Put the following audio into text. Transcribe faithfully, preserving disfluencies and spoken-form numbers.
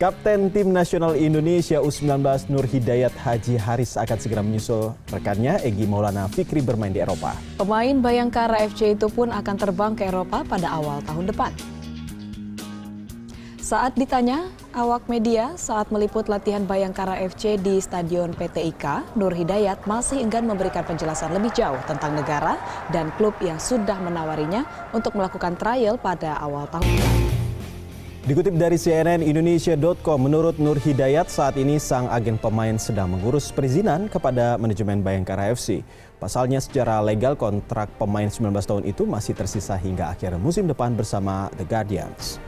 Kapten Tim Nasional Indonesia U sembilan belas Nur Hidayat Haji Haris akan segera menyusul rekannya Egy Maulana Fikri bermain di Eropa. Pemain Bayangkara F C itu pun akan terbang ke Eropa pada awal tahun depan. Saat ditanya awak media saat meliput latihan Bayangkara F C di Stadion P T I K, Nur Hidayat masih enggan memberikan penjelasan lebih jauh tentang negara dan klub yang sudah menawarinya untuk melakukan trial pada awal tahun depan. Dikutip dari C N N Indonesia dot com, menurut Nur Hidayat saat ini sang agen pemain sedang mengurus perizinan kepada manajemen Bayangkara F C. Pasalnya secara legal kontrak pemain sembilan belas tahun itu masih tersisa hingga akhir musim depan bersama The Guardians.